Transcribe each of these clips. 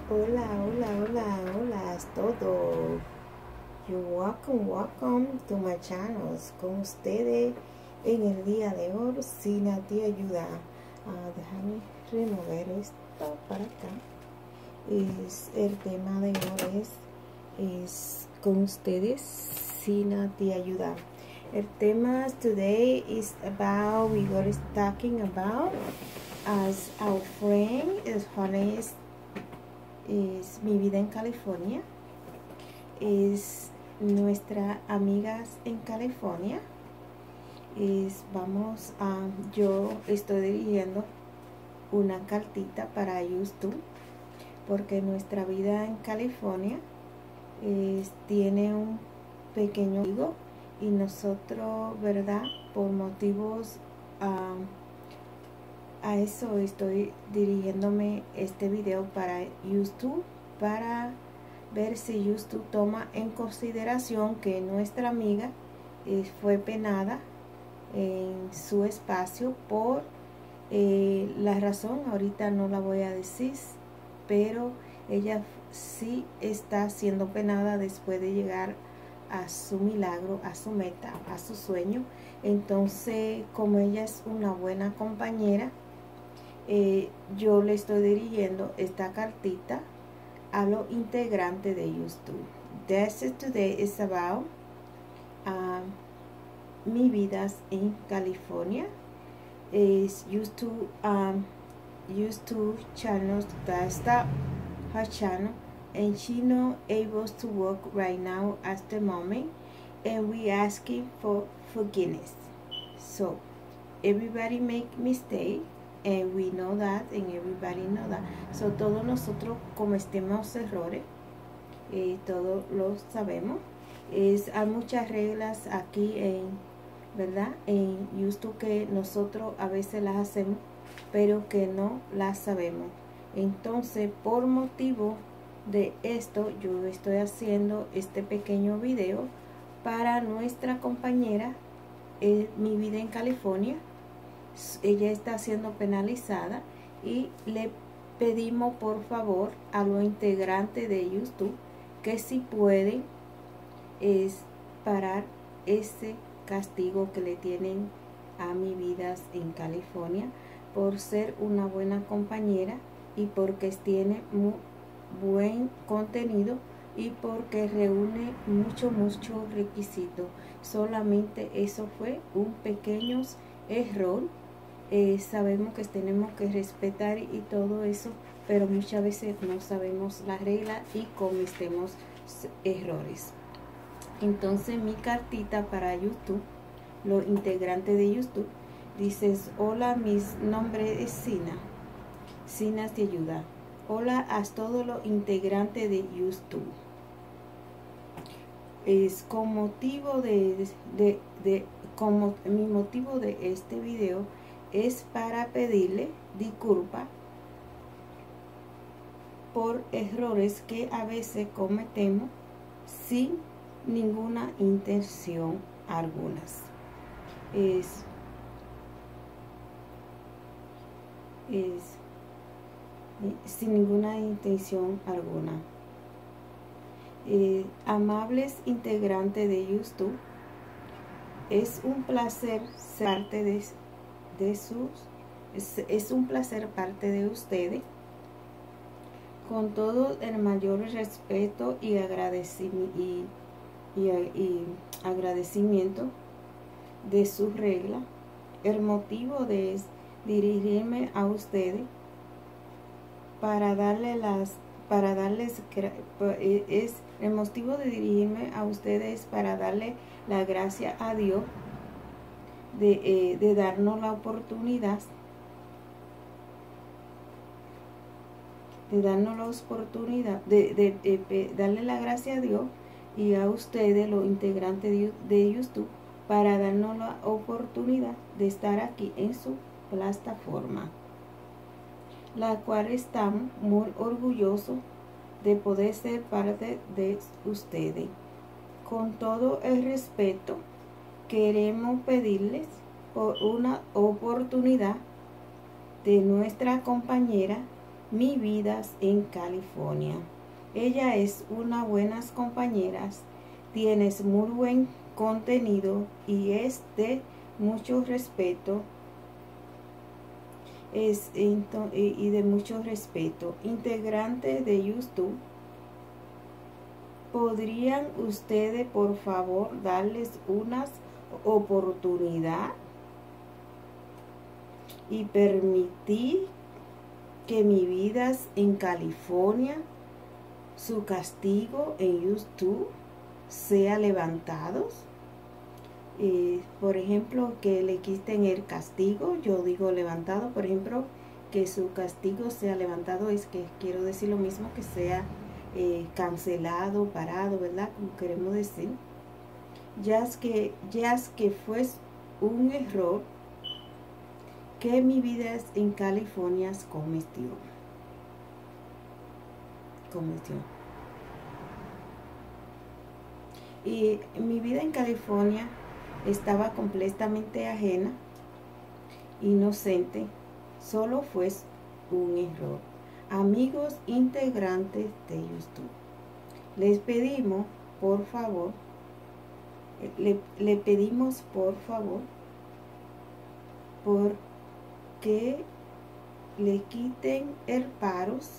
Hola, hola, hola, hola, es todo. Welcome to my channel. Con ustedes en el día de hoy, Sina te ayuda. Déjame remover esto para acá. El tema de hoy es con ustedes, Sina te ayuda. El tema today is about, we were talking about as our friend is honest. Es mi vida en California, es nuestra amigas en California, yo estoy dirigiendo una cartita para YouTube porque nuestra vida en California tiene un pequeño amigo y nosotros, verdad, por motivos a eso estoy dirigiéndome este video para YouTube, para ver si YouTube toma en consideración que nuestra amiga fue penada en su espacio por la razón, ahorita no la voy a decir, pero ella sí está siendo penada después de llegar a su milagro, a su meta, a su sueño. Entonces, como ella es una buena compañera, yo le estoy dirigiendo esta cartita a los integrantes de YouTube. This today is about mi vidas en California. Is YouTube channel that stop her channel, and she not able to work right now at the moment, and we asking for forgiveness. So everybody make mistake, and we know that, and everybody know that. So todos nosotros cometemos errores, todos lo sabemos. Hay muchas reglas aquí ¿verdad? En YouTube que nosotros a veces las hacemos, pero que no las sabemos. Entonces, por motivo de esto, yo estoy haciendo este pequeño video para nuestra compañera, mi vida en California. Ella está siendo penalizada y le pedimos por favor a los integrantes de YouTube que si pueden parar ese castigo que le tienen a mi vida en California por ser una buena compañera y porque tiene muy buen contenido y porque reúne mucho requisito. Solamente eso fue un pequeño error. Sabemos que tenemos que respetar y todo eso, pero muchas veces no sabemos la regla y cometemos errores. Entonces mi cartita para YouTube, los integrantes de YouTube, dices: hola, mi nombre es Sina te ayuda. Hola a todos los integrantes de YouTube. Es con motivo mi motivo de este video es para pedirle disculpas por errores que a veces cometemos sin ninguna intención algunas. Sin ninguna intención alguna. Amables integrantes de YouTube, es un placer ser parte es un placer parte de ustedes, con todo el mayor respeto y agradecimiento de su regla. El motivo de dirigirme a ustedes el motivo de dirigirme a ustedes para darle la gracia a Dios de darnos la oportunidad de darle la gracia a Dios y a ustedes, los integrantes de YouTube, para darnos la oportunidad de estar aquí en su plataforma, la cual estamos muy orgullosos de poder ser parte de ustedes. Con todo el respeto, queremos pedirles por una oportunidad de nuestra compañera Mi vida en California. Ella es una buena compañera, tienes muy buen contenido y es de mucho respeto. Y de mucho respeto. Integrante de YouTube, ¿podrían ustedes por favor darles una oportunidad y permitir que mi vida en California, su castigo en YouTube sea levantado? Por ejemplo, que le quiten el castigo, yo digo levantado, por ejemplo, que su castigo sea levantado, es que quiero decir lo mismo, que sea cancelado, parado, ¿verdad? Como queremos decir. Ya es que fue un error que mi vida en California cometió. Y mi vida en California estaba completamente ajena, inocente, solo fue un error. Amigos integrantes de YouTube, les pedimos por favor, le pedimos por favor, porque le quiten el paros,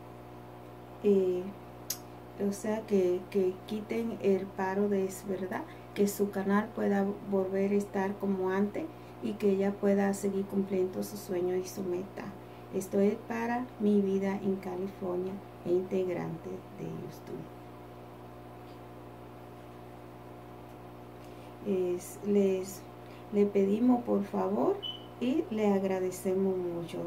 o sea, que quiten el paro de es verdad, que su canal pueda volver a estar como antes y que ella pueda seguir cumpliendo su sueño y su meta. Esto es para mi vida en California e integrante de YouTube. Le pedimos por favor y le agradecemos mucho.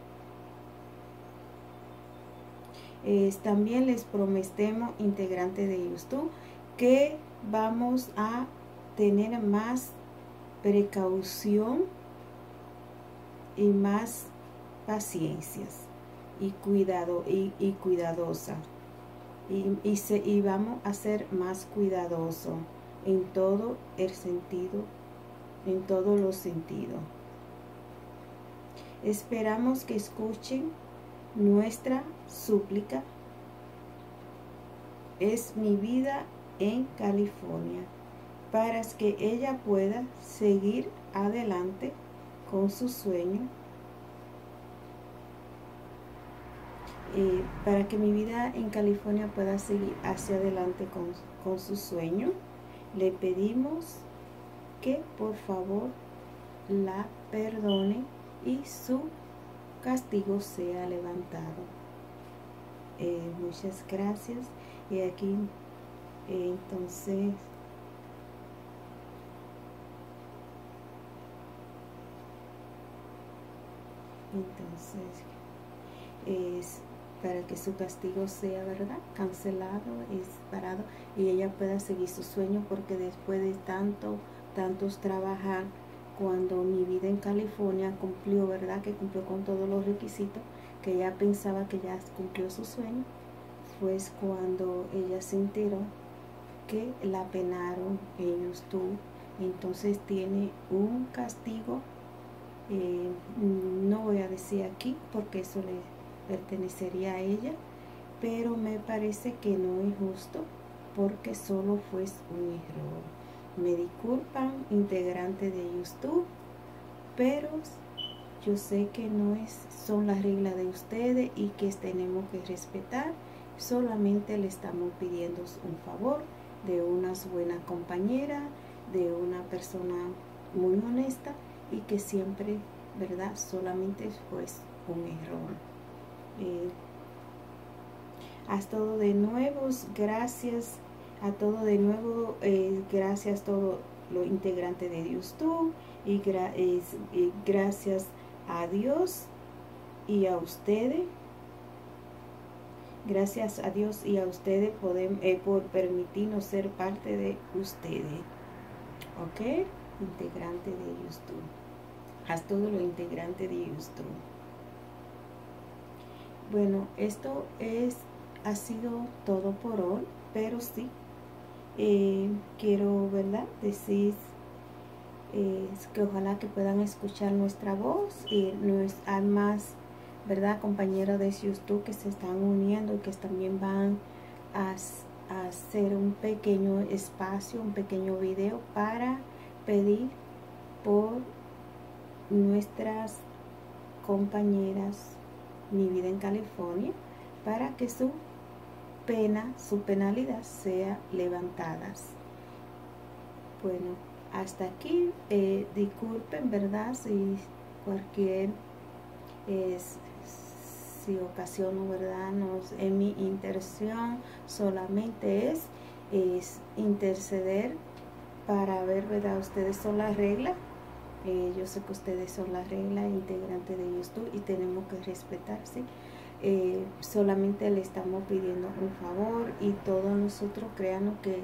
También les prometemos, integrantes de YouTube, que vamos a tener más precaución y más paciencias y cuidado y cuidadosa y vamos a ser más cuidadosos en todo el sentido, en todos los sentidos. Esperamos que escuchen nuestra súplica. Es mi vida en California, para que ella pueda seguir adelante con su sueño, para que mi vida en California pueda seguir hacia adelante con su sueño. Le pedimos que por favor la perdone y su castigo sea levantado. Muchas gracias. Y aquí entonces es para que su castigo sea, ¿verdad?, cancelado, es parado y ella pueda seguir su sueño, porque después de tantos trabajar, cuando mi vida en California cumplió, ¿verdad?, que cumplió con todos los requisitos, que ella pensaba que ya cumplió su sueño, fue cuando ella se enteró que la penaron en YouTube. Entonces tiene un castigo, no voy a decir aquí porque eso le pertenecería a ella, pero me parece que no es justo, porque solo fue un error. Me disculpan, integrante de YouTube, pero yo sé que no son las reglas de ustedes y que tenemos que respetar. Solamente le estamos pidiendo un favor de unas buenas compañeras, de una persona muy honesta y que siempre, ¿verdad?, solamente fue un error. Haz todo de nuevo, gracias a todo de nuevo, gracias a todos los integrantes de YouTube y gracias a Dios y a ustedes. Gracias a Dios y a ustedes por permitirnos ser parte de ustedes. ¿Ok? Integrante de YouTube. Haz todo lo integrante de YouTube. Bueno, esto ha sido todo por hoy, pero sí, quiero, ¿verdad?, decir que ojalá que puedan escuchar nuestra voz y más ¿verdad? Compañeros de YouTube que se están uniendo y que también van a hacer un pequeño espacio, un pequeño video para pedir por nuestras compañeras Mi Vida en California, para que su penalidad sea levantada. Bueno, hasta aquí. Disculpen, ¿verdad? Si cualquier si ocasiono, ¿verdad? En mi intención solamente es interceder para ver, ¿verdad? Ustedes son la regla. Yo sé que ustedes son la regla integrante de YouTube y tenemos que respetarse. Solamente le estamos pidiendo un favor y todos nosotros créanos que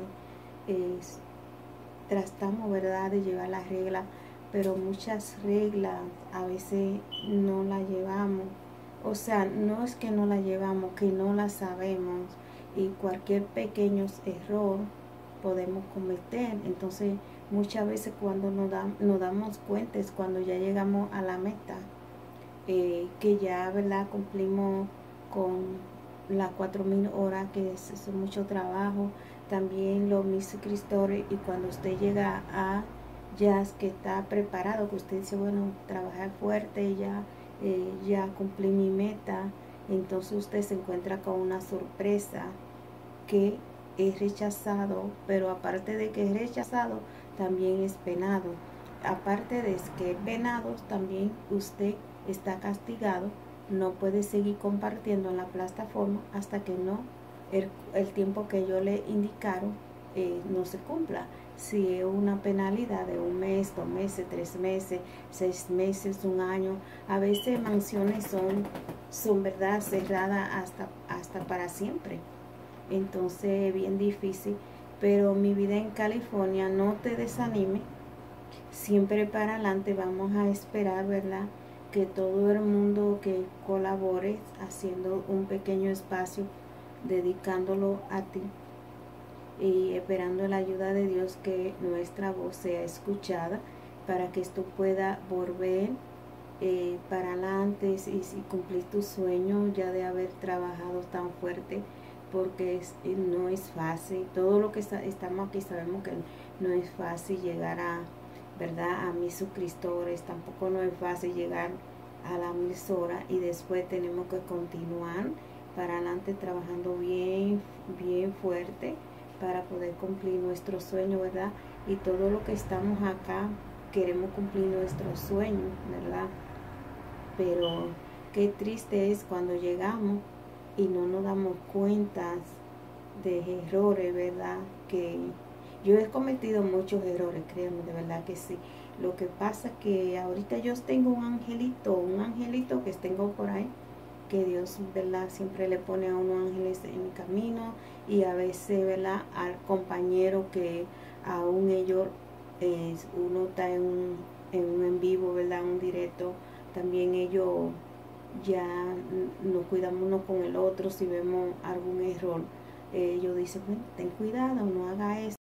tratamos, ¿verdad?, de llevar la regla, pero muchas reglas a veces no las llevamos. O sea, no es que no la llevamos, que no la sabemos, y cualquier pequeño error podemos cometer. Entonces muchas veces cuando nos damos cuenta es cuando ya llegamos a la meta, que ya, ¿verdad?, cumplimos con las 4000 horas, que es mucho trabajo. También los mis suscriptores, y cuando usted llega a ya que está preparado, que usted dice, bueno, trabajar fuerte, ya cumplí mi meta, entonces usted se encuentra con una sorpresa que es rechazado, pero aparte de que es rechazado, también es penado. Aparte de que es penado, también usted está castigado, no puede seguir compartiendo en la plataforma hasta que no el tiempo que ellos le indicaron no se cumpla. Si es una penalidad de 1 mes, 2 meses, 3 meses, 6 meses, 1 año, a veces mansiones son verdad cerradas hasta para siempre. Entonces bien difícil, pero Mi Vida en California, no te desanime, siempre para adelante. Vamos a esperar, ¿verdad?, que todo el mundo que colabore haciendo un pequeño espacio, dedicándolo a ti y esperando la ayuda de Dios, que nuestra voz sea escuchada para que esto pueda volver para adelante y cumplir tu sueño ya de haber trabajado tan fuerte, porque no es fácil. Todo lo que estamos aquí sabemos que no es fácil llegar a, ¿verdad?, a mis suscriptores. Tampoco no es fácil llegar a la 1000 horas, y después tenemos que continuar para adelante trabajando bien fuerte para poder cumplir nuestro sueño, ¿verdad? Y todo lo que estamos acá queremos cumplir nuestro sueño, ¿verdad? Pero qué triste es cuando llegamos y no nos damos cuenta de errores, ¿verdad? Que yo he cometido muchos errores, créanme, de verdad que sí. Lo que pasa es que ahorita yo tengo un angelito que tengo por ahí, que Dios, ¿verdad?, siempre le pone a unos ángeles en mi camino, y a veces, ¿verdad?, al compañero que aún ellos, uno está en un en vivo, ¿verdad?, un directo, también ellos ya nos cuidamos uno con el otro. Si vemos algún error, ellos dicen, bueno, ten cuidado, no haga esto.